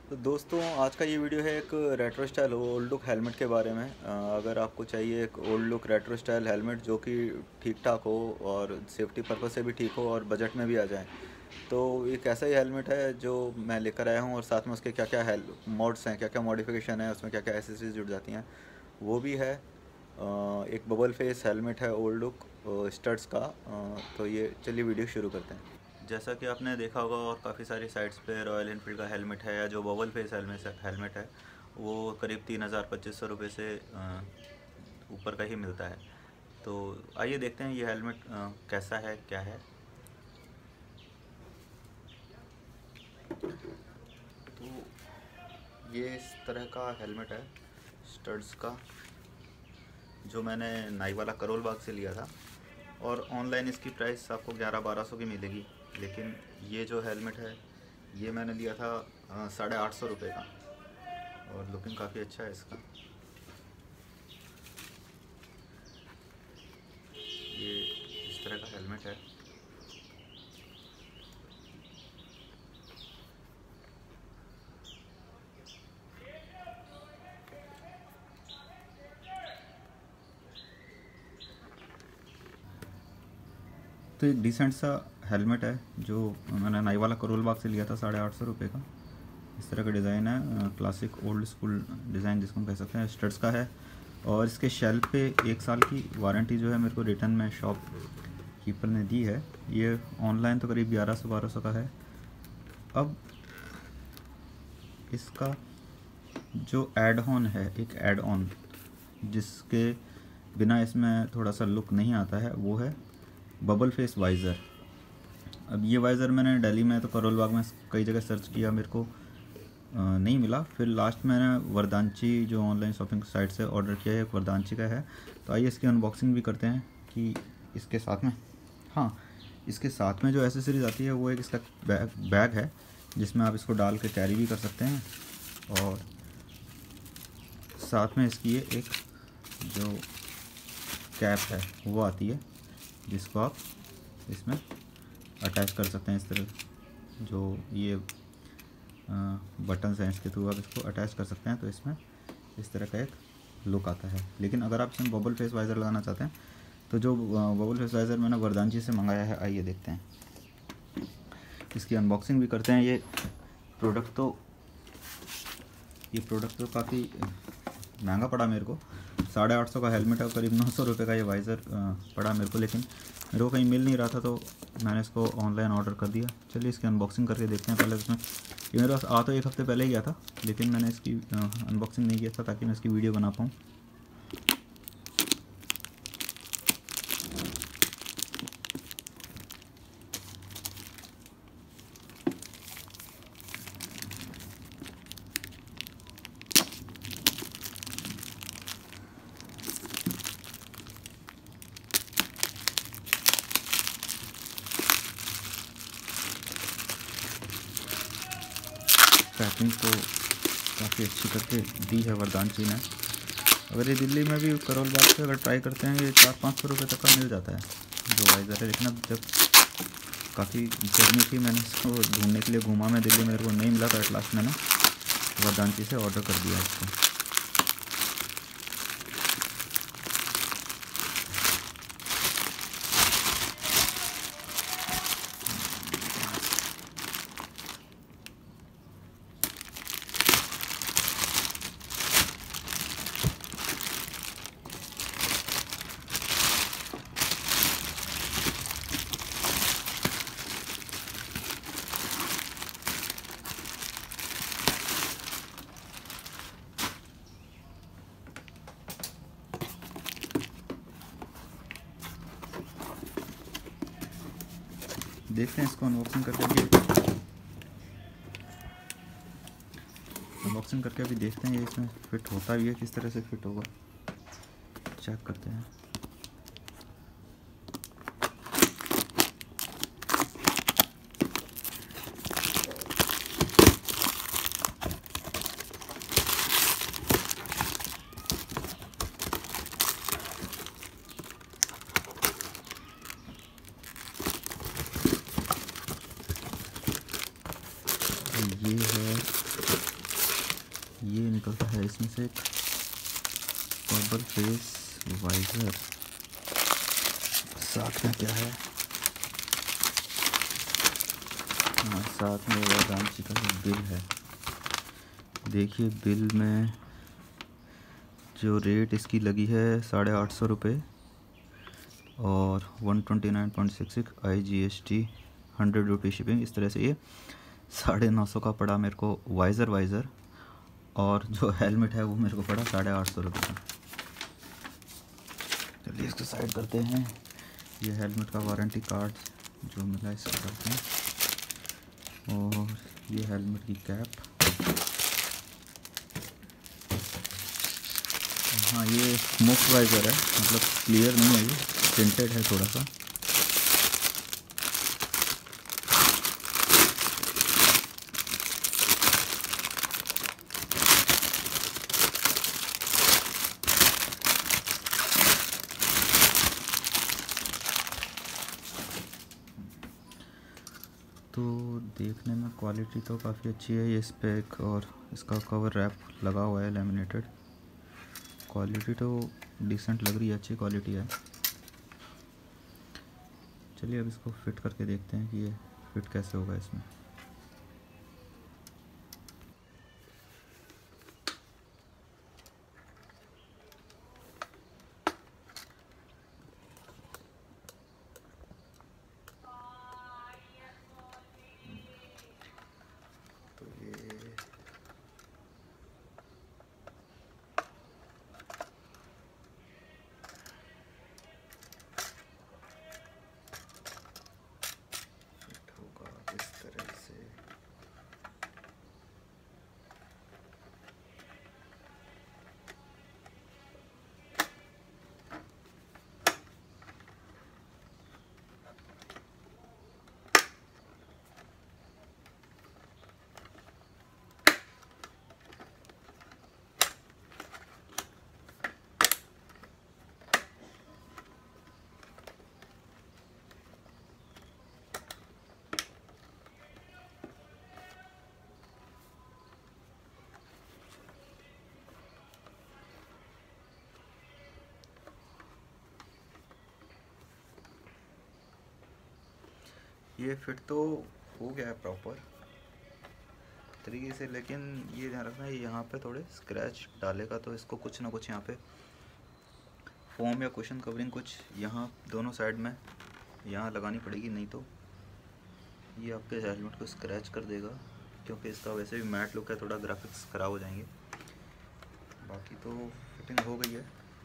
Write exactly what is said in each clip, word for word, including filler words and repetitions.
तो दोस्तों, आज का ये वीडियो है एक retro style old look helmet के बारे में। अ, अगर आपको चाहिए एक old look retro style helmet जो कि ठीक ठाक हो और सेफ्टी पर्पस से भी ठीक हो और बजट में भी आ जाए, तो एक ऐसा ही हेलमेट है जो मैं लेकर आया हूँ। और साथ में उसके क्या क्या हेल मोड्स हैं, क्या क्या मॉडिफिकेशन है, उसमें क्या क्या एसेसरीज जुड़ जाती हैं, वो भी है। अ, एक बबल फेस हेलमेट है ओल्ड लुक स्टड्स का। अ, तो ये चलिए वीडियो शुरू करते हैं। जैसा कि आपने देखा होगा और काफ़ी सारी साइट्स पे रॉयल इनफील्ड का हेलमेट है या जो बबल फेस हेलमेट हेलमेट है वो करीब तीन हज़ार पच्चीस सौ रुपये से अ, ऊपर का ही मिलता है। तो आइए देखते हैं ये हेलमेट अ, कैसा है, क्या है। तो ये इस तरह का हेलमेट है स्टड्स का, जो मैंने नाईवाला करोल बाग से लिया था। और ऑनलाइन इसकी प्राइस आपको ग्यारह बारह सौ की मिलेगी, लेकिन ये जो हेलमेट है ये मैंने लिया था अ, साढ़े आठ सौ रुपये का। और लुकिंग काफ़ी अच्छा है इसका। ये इस तरह का हेलमेट है। तो एक डिसेंट सा हेलमेट है जो मैंने नाईवाला करोल बाग से लिया था साढ़े आठ सौ रुपये का। इस तरह का डिज़ाइन है, क्लासिक ओल्ड स्कूल डिज़ाइन जिसको हम कह सकते हैं, स्टड्स का है। और इसके शेल्फ पे एक साल की वारंटी जो है मेरे को रिटर्न में शॉप कीपर ने दी है। ये ऑनलाइन तो करीब ग्यारह सौ बारह सौ का है। अब इसका जो एड ऑन है, एक एड ऑन जिसके बिना इसमें थोड़ा सा लुक नहीं आता है, वो है बबल फेस वाइज़र। अब ये वाइज़र मैंने दिल्ली में तो करोल बाग में कई जगह सर्च किया, मेरे को आ, नहीं मिला। फिर लास्ट मैंने वरदांची जो ऑनलाइन शॉपिंग साइट से ऑर्डर किया है, एक वरदांची का है। तो आइए इसकी अनबॉक्सिंग भी करते हैं कि इसके साथ में, हाँ, इसके साथ में जो एसेसरीज आती है वो एक इसका बैग बैग है जिसमें आप इसको डाल के कैरी भी कर सकते हैं। और साथ में इसकी ये एक जो कैप है वो आती है जिसको आप इसमें अटैच कर सकते हैं। इस तरह जो ये बटन्स हैं इसके थ्रू आप इसको अटैच कर सकते हैं। तो इसमें इस तरह का एक लुक आता है। लेकिन अगर आप इसमें बबल फेस वाइज़र लगाना चाहते हैं तो जो बबल फेस वाइज़र मैंने वरदांची से मंगाया है, आइए देखते हैं, इसकी अनबॉक्सिंग भी करते हैं। ये प्रोडक्ट तो ये प्रोडक्ट तो काफ़ी महंगा पड़ा मेरे को। साढ़े आठ सौ का हेलमेट है, करीब नौ सौ रुपये का ये वाइज़र पड़ा मेरे को। लेकिन मेरे को कहीं मिल नहीं रहा था तो मैंने इसको ऑनलाइन ऑर्डर कर दिया। चलिए इसकी अनबॉक्सिंग करके देखते हैं। पहले इसमें ये मेरे पास आ तो एक हफ़्ते पहले ही गया था, लेकिन मैंने इसकी अनबॉक्सिंग नहीं किया था ताकि मैं इसकी वीडियो बना पाऊँ। पैकिंग तो काफ़ी अच्छी करके दी है वरदांची ने। अगर ये दिल्ली में भी करोल बाग से अगर ट्राई करते हैं, ये चार पाँच सौ रुपये तक का मिल जाता है जो वाइज़र है। लेकिन अब जब काफ़ी गर्मी थी, मैंने इसको ढूंढने के लिए घूमा मैं दिल्ली में, मेरे को नहीं मिला तो एट लास्ट मैंने वरदांची से ऑर्डर कर दिया इसको। देखते हैं इसको अनबॉक्सिंग करके भी अनबॉक्सिंग करके अभी देखते हैं ये इसमें फिट होता भी है, किस तरह से फिट होगा चेक करते हैं। ये है ये निकलता है इसमें से एक बबल फेस वाइजर। साथ में क्या है, हाँ साथ में वेदांती का जो बिल है, देखिए बिल में जो रेट इसकी लगी है साढ़े आठ सौ रुपये और one twenty nine point six six I G S T, hundred rupee shipping. इस तरह से ये साढ़े नौ सौ का पड़ा मेरे को वाइज़र वाइज़र, और जो हेलमेट है वो मेरे को पड़ा साढ़े आठ सौ रुपये का। चलिए इसको साइड करते हैं। ये हेलमेट का वारंटी कार्ड जो मिला इसको करते हैं, और ये हेलमेट की कैप। हाँ ये स्मोक वाइज़र है, मतलब क्लियर नहीं है, ये टिंटेड है थोड़ा सा। तो देखने में क्वालिटी तो काफ़ी अच्छी है, ये स्पेक और इसका कवर रैप लगा हुआ है लैमिनेटेड। क्वालिटी तो डिसेंट लग रही है, अच्छी क्वालिटी है। चलिए अब इसको फिट करके देखते हैं कि ये फिट कैसे होगा इसमें। तो ये फिट होगा इस तरह से। ये फिट तो हो गया है प्रॉपर तरीके से, लेकिन ये ध्यान रखना ये यहाँ पे थोड़े स्क्रैच डालेगा, तो इसको कुछ ना कुछ यहाँ पे फोम या कुशन कवरिंग कुछ यहाँ दोनों साइड में यहाँ लगानी पड़ेगी, नहीं तो ये आपके हेलमेट को स्क्रैच कर देगा, क्योंकि इसका वैसे भी मैट लुक है, थोड़ा ग्राफिक्स ख़राब हो जाएंगे। बाकी तो फिटिंग हो गई है।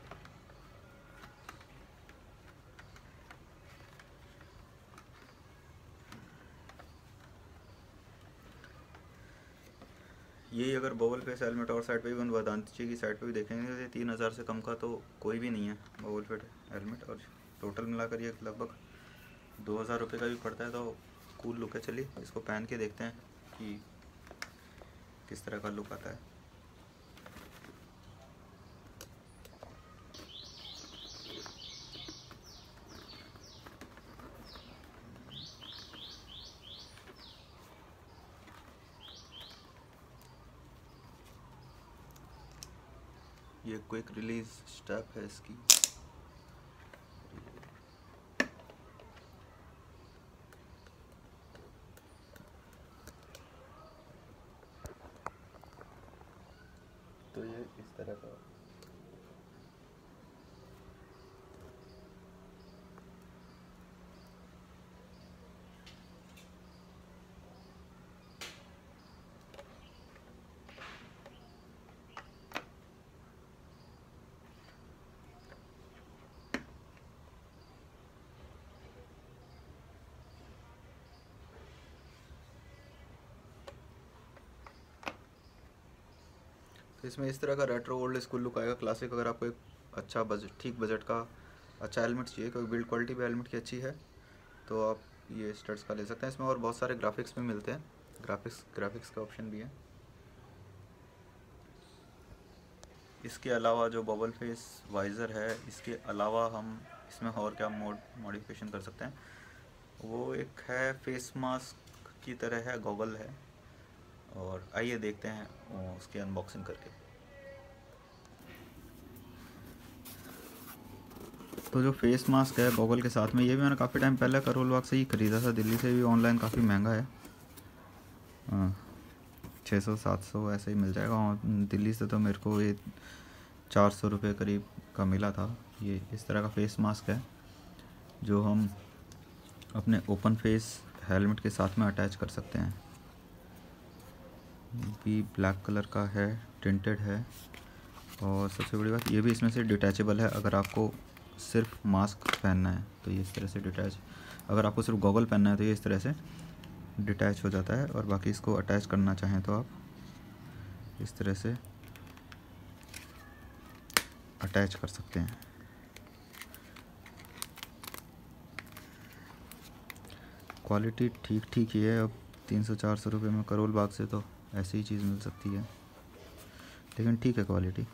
यही अगर बबल फेस हेलमेट और साइड पे भी वेदांती की साइड पे भी देखेंगे तो तीन हज़ार से कम का तो कोई भी नहीं है बबल फेस हेलमेट, और टोटल मिलाकर ये लगभग दो हज़ार रुपये का भी पड़ता है। तो कूल लुक है। चलिए इसको पहन के देखते हैं कि किस तरह का लुक आता है। ये क्विक रिलीज स्टेप है इसकी। तो ये इस तरह का तो इसमें इस तरह का रेट्रो ओल्ड स्कूल लुक आएगा, क्लासिक। अगर आपको एक अच्छा बजट, ठीक बजट का अच्छा हेलमेट चाहिए, क्योंकि बिल्ड क्वालिटी भी हेलमेट की अच्छी है, तो आप ये स्टड्स का ले सकते हैं। इसमें और बहुत सारे ग्राफिक्स भी मिलते हैं, ग्राफिक्स ग्राफिक्स का ऑप्शन भी है। इसके अलावा जो बबल फेस वाइज़र है, इसके अलावा हम इसमें और क्या मोड मॉडिफिकेशन कर सकते हैं, वो एक है फेस मास्क की तरह है, गॉगल है, और आइए देखते हैं उसकी अनबॉक्सिंग करके। तो जो फेस मास्क है गॉगल के साथ में, ये भी मैंने काफ़ी टाइम पहले करोल बाग से ही ख़रीदा था। दिल्ली से भी ऑनलाइन काफ़ी महंगा है, हाँ छः सौ सात सौ ऐसे ही मिल जाएगा। और दिल्ली से तो मेरे को ये चार सौ रुपये करीब का मिला था। ये इस तरह का फेस मास्क है जो हम अपने ओपन फेस हेलमेट के साथ में अटैच कर सकते हैं। भी ब्लैक कलर का है, टिंटेड है, और सबसे बड़ी बात ये भी इसमें से डिटैचेबल है। अगर आपको सिर्फ मास्क पहनना है तो ये इस तरह से डिटैच, अगर आपको सिर्फ गॉगल पहनना है तो ये इस तरह से डिटैच हो जाता है। और बाकी इसको अटैच करना चाहें तो आप इस तरह से अटैच कर सकते हैं। क्वालिटी ठीक ठीक ही है। अब तीन सौ चार सौ रुपये में करोल बाग से तो ऐसी ही चीज़ मिल सकती है, लेकिन ठीक है क्वालिटी।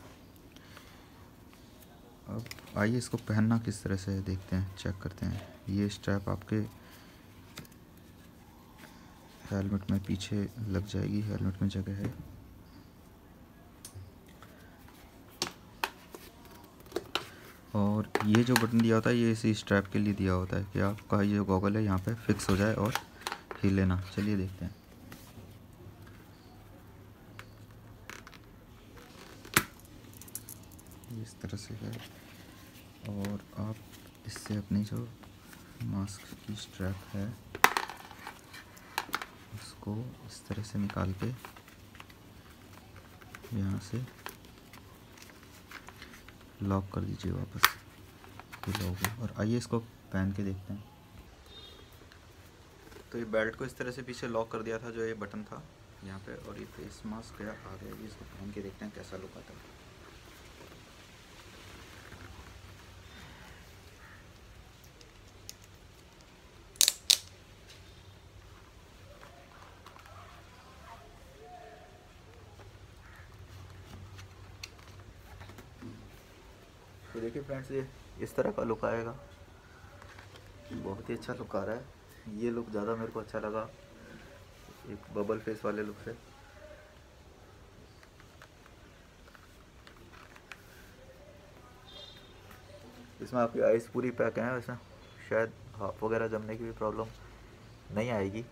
अब आइए इसको पहनना किस तरह से है देखते हैं, चेक करते हैं। ये स्ट्रैप आपके हेलमेट में पीछे लग जाएगी, हेलमेट में जगह है। और ये जो बटन दिया होता है ये इसी स्ट्रैप के लिए दिया होता है कि आपका ये गॉगल है यहाँ पे फिक्स हो जाए और हिले ना। चलिए देखते हैं। इस तरह से है, और आप इससे अपनी जो मास्क की स्ट्रैप है उसको इस तरह से निकाल के यहाँ से लॉक कर दीजिए वापस, ये लॉक है। और आइए इसको पहन के देखते हैं। तो ये बेल्ट को इस तरह से पीछे लॉक कर दिया था जो ये बटन था यहाँ पे, और ये फेस मास्क है आ गया। ये इसको पहन के देखते हैं कैसा लुक आता है। तो देखिए फ्रेंड्स, ये इस तरह का लुक आएगा। बहुत ही अच्छा लुक आ रहा है। ये लुक ज़्यादा मेरे को अच्छा लगा एक बबल फेस वाले लुक से। इसमें आपकी आइज़ पूरी पैक है, वैसे शायद हाफ वगैरह जमने की भी प्रॉब्लम नहीं आएगी।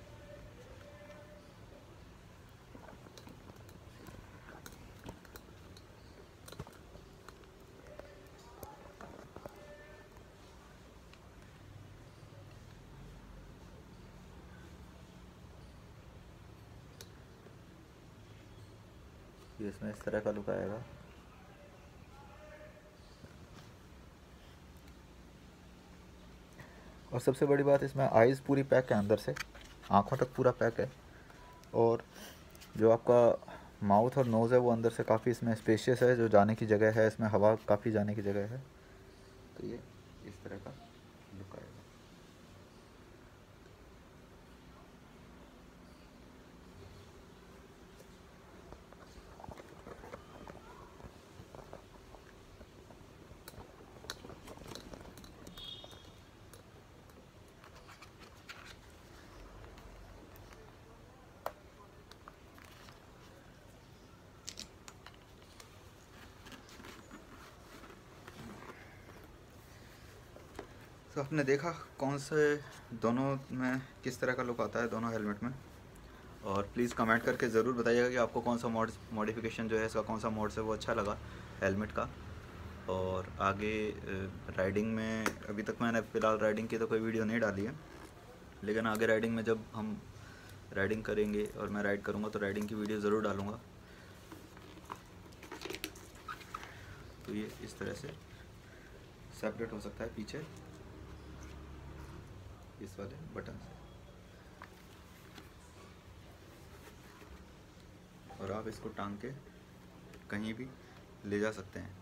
ये इसमें इस तरह का लुक आएगा। और सबसे बड़ी बात, इसमें आइज़ पूरी पैक है, अंदर से आँखों तक पूरा पैक है। और जो आपका माउथ और नोज़ है वो अंदर से काफ़ी इसमें स्पेशियस है, जो जाने की जगह है, इसमें हवा काफ़ी जाने की जगह है। तो ये इस तरह का लुक आएगा। तो आपने देखा कौन से दोनों में किस तरह का लुक आता है दोनों हेलमेट में। और प्लीज़ कमेंट करके ज़रूर बताइएगा कि आपको कौन सा मॉड मॉडिफिकेशन जो है इसका, कौन सा मोड है वो अच्छा लगा हेलमेट का। और आगे राइडिंग में, अभी तक मैंने फ़िलहाल राइडिंग की तो कोई वीडियो नहीं डाली है, लेकिन आगे राइडिंग में जब हम राइडिंग करेंगे और मैं राइड करूँगा तो राइडिंग की वीडियो ज़रूर डालूँगा। तो ये इस तरह से सेपरेट हो सकता है पीछे इस वाले बटन से, और आप इसको टांग के कहीं भी ले जा सकते हैं।